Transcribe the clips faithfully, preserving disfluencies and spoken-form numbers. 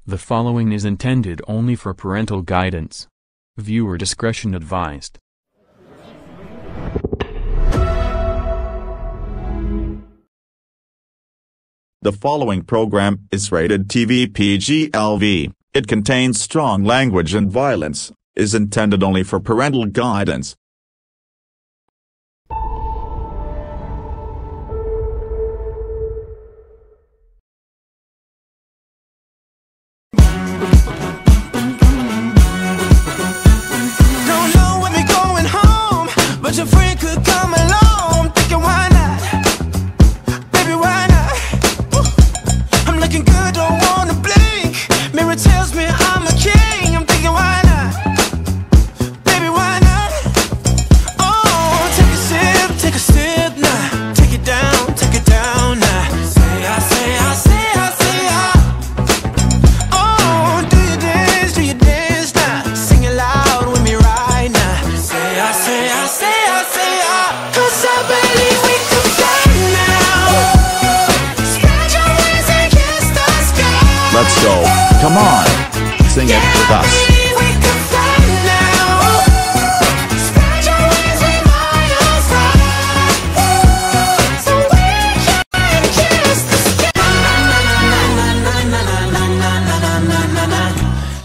The following is intended only for parental guidance. Viewer discretion advised. The following program is rated T V P G L V. It contains strong language and violence, is intended only for parental guidance. Don't know when we're going home, but your friend could come along. Thinking why not? Baby, why not? Ooh. I'm looking good, don't wanna blink. Mirror tells me I'm a king. I'm thinking why not? Baby, why not? Oh, take a sip, take a sip now. Take it down, take it down now. Say I, say I, say I, say I. Oh, do you dance, do you dance now? Sing it loud with me right now. Say I, say I, say I, say I. Cause I believe we can fly now. Spread your wings and kiss the sky. Let's go. Come on. Sing it with us. We can fly now. Spread your wings with my arms high. So we can kiss the sky. Na, na, na, na, na, na, na, na, na, na, na.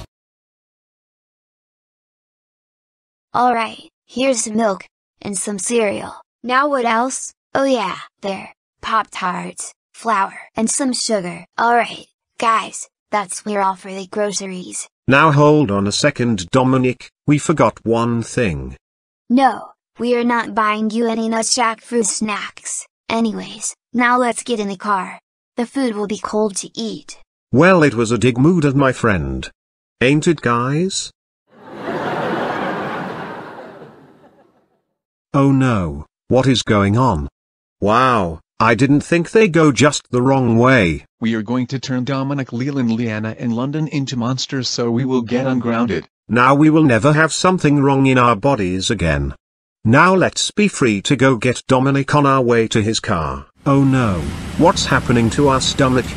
Alright, here's some milk, and some cereal. Now what else? Oh yeah, there. Pop-Tarts, flour, and some sugar. Alright, guys, that's we're all for the groceries. Now hold on a second, Dominic, we forgot one thing. No, we are not buying you any Nutsack fruit snacks. Anyways, now let's get in the car. The food will be cold to eat. Well, it was a dig mood of my friend. Ain't it, guys? Oh no, what is going on? Wow, I didn't think they go just the wrong way. We are going to turn Dominic, Leland, Leanna and London into monsters so we will get ungrounded. Now we will never have something wrong in our bodies again. Now let's be free to go get Dominic on our way to his car. Oh no, what's happening to us, Dominic?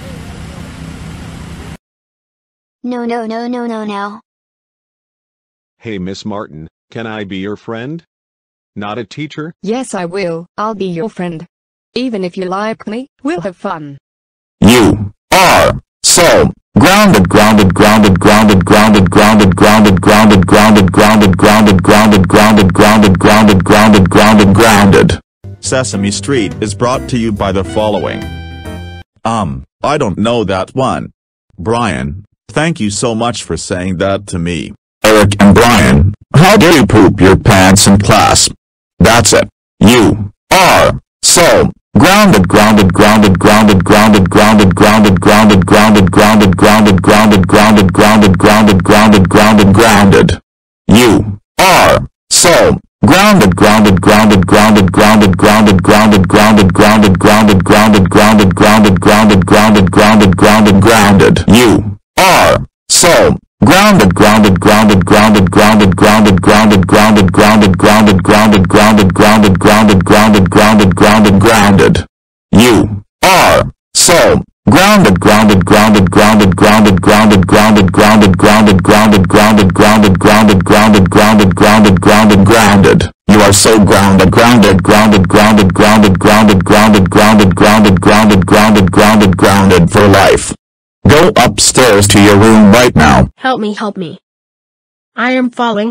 No no no no no no. Hey Miss Martin, can I be your friend? Not a teacher? Yes, I will. I'll be your friend. Even if you like me, we'll have fun. You are so grounded, grounded, grounded, grounded, grounded, grounded, grounded, grounded, grounded, grounded, grounded, grounded, grounded, grounded, grounded, grounded, grounded, grounded. Sesame Street is brought to you by the following. Um, I don't know that one. Brian, thank you so much for saying that to me. Eric and Brian, how dare you poop your pants in class? That's it. You are so grounded, grounded, grounded, grounded, grounded, grounded, grounded, grounded, grounded, grounded, grounded, grounded, grounded, grounded, grounded, grounded, grounded, grounded. You are so grounded, grounded, grounded, grounded, grounded, grounded, grounded, grounded, grounded, grounded, grounded, grounded, grounded, grounded, grounded, grounded, grounded, grounded. You are so grounded, grounded, grounded, grounded, grounded, grounded, grounded, grounded, grounded, grounded, grounded, grounded, grounded, grounded, grounded, grounded, grounded, grounded. You are so grounded, grounded, grounded, grounded, grounded, grounded, grounded, grounded, grounded, grounded, grounded, grounded, grounded, grounded, grounded, grounded, grounded, grounded. You are so grounded, grounded, grounded, grounded, grounded, grounded, grounded, grounded, grounded, grounded, grounded, grounded, grounded for life. Go upstairs to your room right now. Help me, help me. I am falling.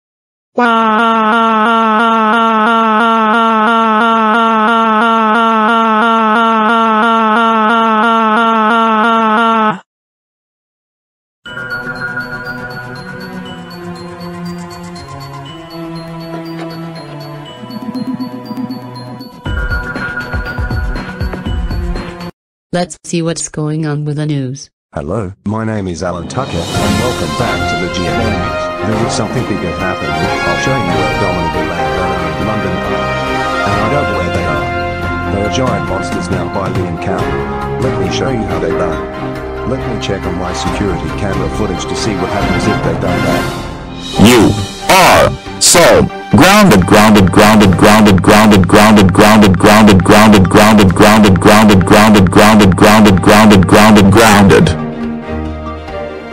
Let's see what's going on with the news. Hello, my name is Alan Tucker, and welcome back to the G N N News. There is something bigger happening. I'll show you where Dominic and Leanna in London are. And I don't know where they are. They are giant monsters now by Lee and Cowan. Let me show you how they run. Let me check on my security camera footage to see what happens if they don't that. You are so grounded, grounded, grounded, grounded, grounded, grounded, grounded, grounded, grounded, grounded, grounded, grounded, grounded, grounded, grounded, grounded, grounded, grounded.